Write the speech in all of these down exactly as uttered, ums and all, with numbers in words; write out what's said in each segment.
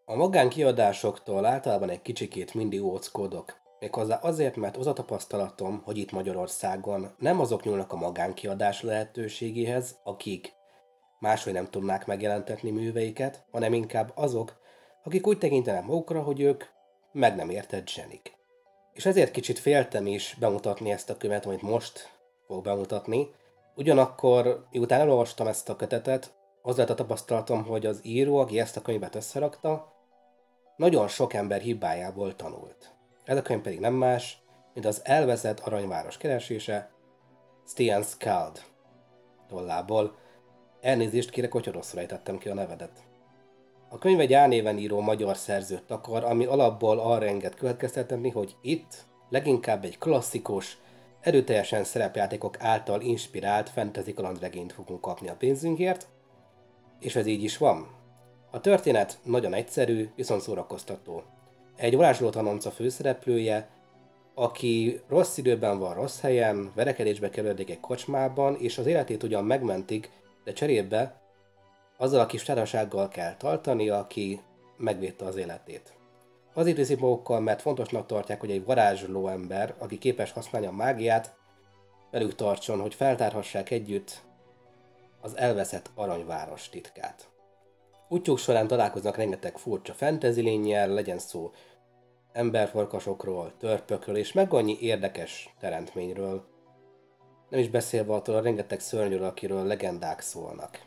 A magánkiadásoktól általában egy kicsikét mindig óckodok. Méghozzá azért, mert az a tapasztalatom, hogy itt Magyarországon nem azok nyúlnak a magánkiadás lehetőségéhez, akik máshogy nem tudnák megjelentetni műveiket, hanem inkább azok, akik úgy tekintenek magukra, hogy ők meg nem értett zsenik. És ezért kicsit féltem is bemutatni ezt a könyvet, amit most fog bemutatni. Ugyanakkor, miután elolvastam ezt a kötetet, az lett a tapasztalatom, hogy az író, aki ezt a könyvet összerakta, nagyon sok ember hibájából tanult. Ez a könyv pedig nem más, mint az Elveszett Aranyváros keresése Stian Skald tollából. Elnézést kérek, hogyha rosszul ejtettem ki a nevedet. A könyv egy álnéven író magyar szerzőt takar, ami alapból arra enged következtetni, hogy itt leginkább egy klasszikus, erőteljesen szerepjátékok által inspirált fantasy kalandregényt fogunk kapni a pénzünkért, és ez így is van. A történet nagyon egyszerű, viszont szórakoztató. Egy varázsló tanonc a főszereplője, aki rossz időben van rossz helyen, verekedésbe kerülődik egy kocsmában, és az életét ugyan megmentik, de cserébe azzal a kis társasággal kell tartani, aki megvédte az életét. Azért viszik magukkal, mert fontosnak tartják, hogy egy varázsló ember, aki képes használni a mágiát, velük tartson, hogy feltárhassák együtt az elveszett aranyváros titkát. Útjuk során találkoznak rengeteg furcsa fantasy lénnyel, legyen szó emberfarkasokról, törpökről és meg annyi érdekes teremtményről. Nem is beszélve attól a rengeteg szörnyről, akiről legendák szólnak.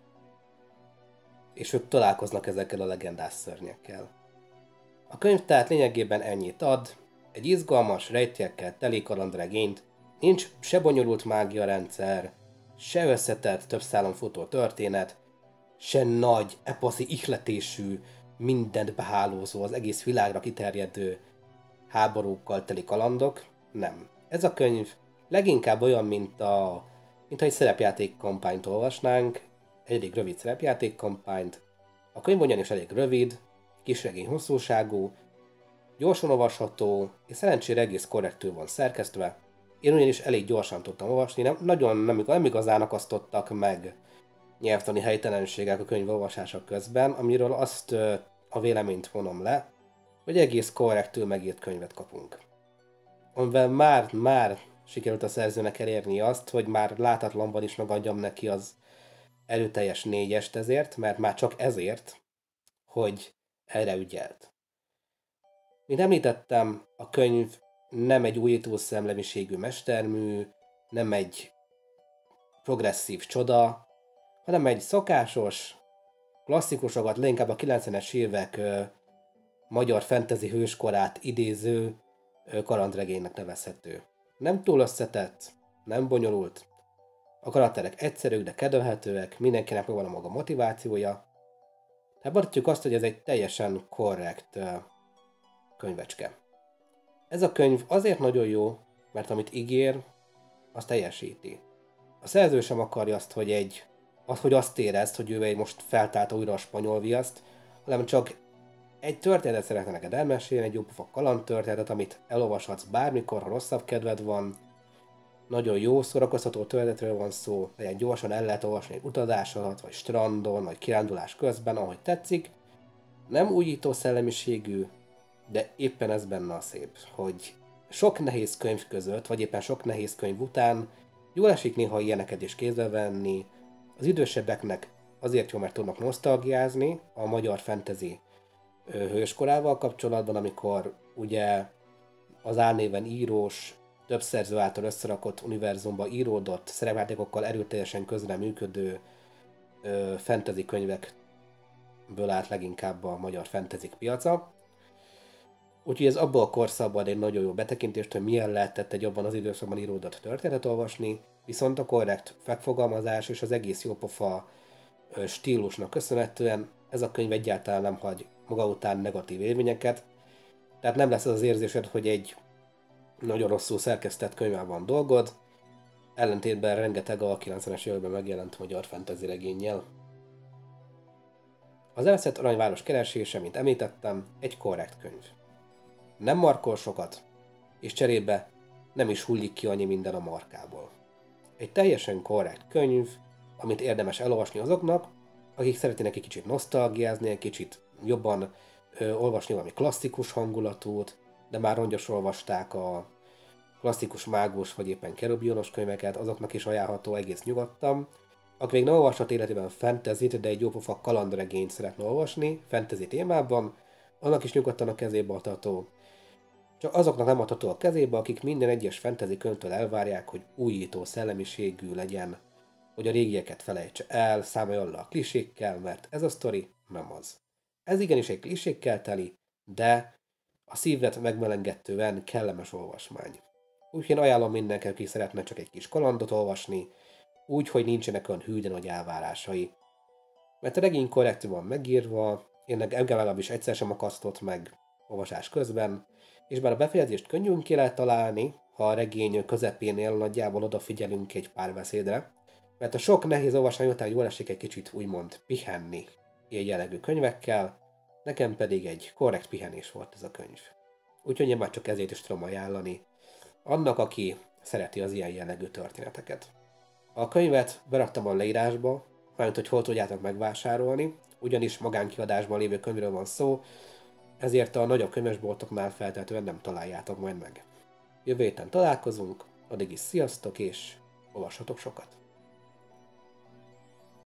És ők találkoznak ezekkel a legendás szörnyekkel. A könyv tehát lényegében ennyit ad, egy izgalmas, rejtélyekkel teli kalandregényt, nincs se bonyolult mágiarendszer, se összetett, több szálon futó történet, se nagy, eposzi ihletésű, mindent behálózó, az egész világra kiterjedő háborúkkal teli kalandok. Nem. Ez a könyv leginkább olyan, mint a mint ha egy szerepjáték kampányt olvasnánk, egy elég rövid szerepjáték kampányt. A könyv ugyanis elég rövid, kisregény hosszúságú, gyorsan olvasható, és szerencsére egész korrektül van szerkesztve. Én ugyanis elég gyorsan tudtam olvasni, nem, nagyon nem, nem igazán akasztottak meg nyelvtani helytelenségek a könyv olvasása közben, amiről azt ö, a véleményt vonom le, hogy egész korrektül megírt könyvet kapunk. Amivel már, már sikerült a szerzőnek elérni azt, hogy már látatlanban is megadjam neki az erőteljes négyest ezért, mert már csak ezért, hogy erre ügyelt. Mint említettem, a könyv nem egy újító szemlemiségű mestermű, nem egy progresszív csoda, hanem egy szokásos, klasszikusokat, leginkább a kilencvenes évek ö, magyar fantasy hőskorát idéző ö, kalandregénynek nevezhető. Nem túl összetett, nem bonyolult, a karakterek egyszerűek, de kedvelhetőek, mindenkinek megvan a maga motivációja. Tehát mondhatjuk azt, hogy ez egy teljesen korrekt ö, könyvecske. Ez a könyv azért nagyon jó, mert amit ígér, azt teljesíti. A szerző sem akarja azt, hogy egy az, hogy azt érezd, hogy ő egy most feltálta újra a spanyol viaszt, hanem csak egy történetet szeretne neked elmesélni, egy jópofa kalandtörténetet, amit elolvashatsz bármikor, ha rosszabb kedved van. Nagyon jó, szórakoztató történetről van szó, legyen gyorsan el lehet olvasni egy utazás alatt, vagy strandon, vagy kirándulás közben, ahogy tetszik. Nem újító szellemiségű, de éppen ez benne a szép, hogy sok nehéz könyv között, vagy éppen sok nehéz könyv után jól esik néha ilyeneket is kézbe venni. Az idősebbeknek azért jó, mert tudnak nosztalgiázni a magyar fantasy hőskorával kapcsolatban, amikor ugye az álnéven írós, több szerző által összerakott univerzumba íródott, szerepjátékokkal erőteljesen közre működő ö, fantasy könyvekből állt leginkább a magyar fantasy piaca. Úgyhogy ez abból a korszakban egy nagyon jó betekintést, hogy milyen lehetett egy abban az időszakban íródott történetet olvasni, viszont a korrekt megfogalmazás és az egész jópofa stílusnak köszönhetően ez a könyv egyáltalán nem hagy maga után negatív élményeket, tehát nem lesz az az érzésed, hogy egy nagyon rosszul szerkesztett könyvvel van dolgod, ellentétben rengeteg a kilencvenes években megjelent magyar fantasy regénnyel. Az Elveszett Aranyváros keresése, mint említettem, egy korrekt könyv. Nem markol sokat, és cserébe nem is hullik ki annyi minden a markából. Egy teljesen korrekt könyv, amit érdemes elolvasni azoknak, akik szeretnének egy kicsit nosztalgiázni, egy kicsit jobban ö, olvasni valami klasszikus hangulatút, de már rongyos olvasták a klasszikus mágus vagy éppen kerubionos könyveket, azoknak is ajánlható egész nyugodtan. Aki még nem olvasott életében fantasy-t, de egy jópofa kalandregényt szeretne olvasni, fantasy témában, annak is nyugodtan a kezébe adható. Csak azoknak nem adható a kezébe, akik minden egyes fantasy könyvtől elvárják, hogy újító szellemiségű legyen, hogy a régieket felejtse el, számoljon le a klisékkel, mert ez a sztori nem az. Ez igenis egy klisékkel teli, de a szívet megmelengetően kellemes olvasmány. Úgyhogy én ajánlom mindenkinek, aki szeretne csak egy kis kalandot olvasni, úgy, hogy nincsenek olyan hű, de nagy elvárásai. Mert a regény korrektül van megírva, én legalábbis egyszer sem akasztott meg olvasás közben, és bár a befejezést könnyűn ki lehet találni, ha a regény közepénél nagyjából odafigyelünk egy párbeszédre, mert a sok nehéz olvasmány után jól esik egy kicsit úgymond pihenni ilyen jellegű könyvekkel, nekem pedig egy korrekt pihenés volt ez a könyv. Úgyhogy én már csak ezért is tudom ajánlani annak, aki szereti az ilyen jellegű történeteket. A könyvet beraktam a leírásba, mármint hogy hol tudjátok megvásárolni, ugyanis magánkiadásban lévő könyvről van szó, ezért a nagyobb könyvesboltoknál feltétlenül nem találjátok majd meg. Jövő héten találkozunk, addig is sziasztok és olvassatok sokat!